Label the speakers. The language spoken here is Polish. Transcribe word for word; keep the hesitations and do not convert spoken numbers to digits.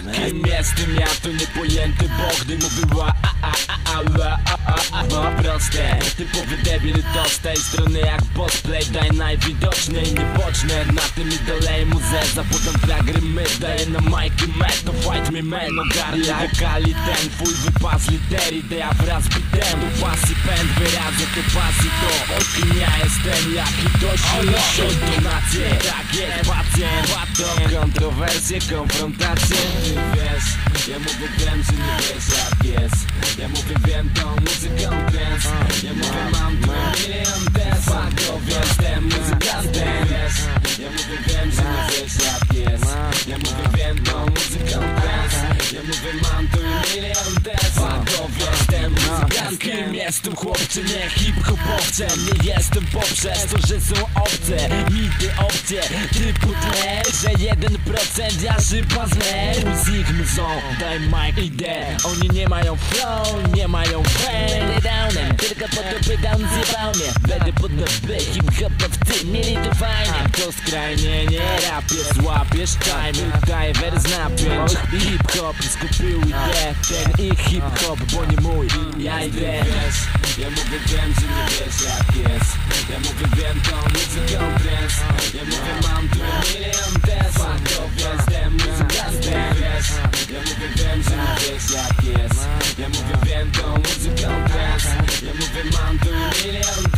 Speaker 1: Kim jestem ja, to niepojęty Bóg, gdy mówiła a a a a a a a a proste, typowy debil to z tej strony jak bossplay. Daj najwidoczniej nieboczne, na tym i dolej muzę. Zapodam flagry my, daję na majki met, to fight me man. Ogarnę wokali ten, twój wypas liter, idea wraz z bitem. Do pasji pęd, wyrażę te pasji to o kim ja jestem, jaki dość silniejszą donację. Tak jest, pacjent, baton, kontrowersje, konfrontacje. Wiesz, ja mówię wiem, że nie wiesz jak jest. Ja mówię wiem, tą muzyką dance. Ja mówię mam tu milion dance. Fakowy jestem muzykantem. Wiesz, ja mówię wiem, że nie wiesz jak jest. Ja mówię wiem, tą muzyką dance. Ja mówię mam tu milion dance. Fakowy jestem muzykantem. Kim jestem chłopcze, nie hip-hopowcem. Nie jestem poprzez to, że są obce mity, opcje typu tle, że jeden procent ja szyba zle. Z nich mzą, daj mic idę. Oni nie mają flow, nie mają fame. Downem, tylko po to pytam, zjebał mnie. Będę podobny hip-hopowcy, mieli to fajnie. To skrajnie, nie rapie, złapiesz time. Daj wers napięć. Hip-hop skupił ideę, ten ich hip-hop, bo nie mój. Ja idę. Ja mówię wiem, że nie wiesz jak jest. Ja mówię wiem, tą muzyką dance. Ja mówię mam tu milion dance. Fakowy jestem muzykantem. Wiesz, ja mówię wiem, że nie wiesz jak jest. Ja mówię wiem, tą muzyką dance. Ja mówię mam tu milion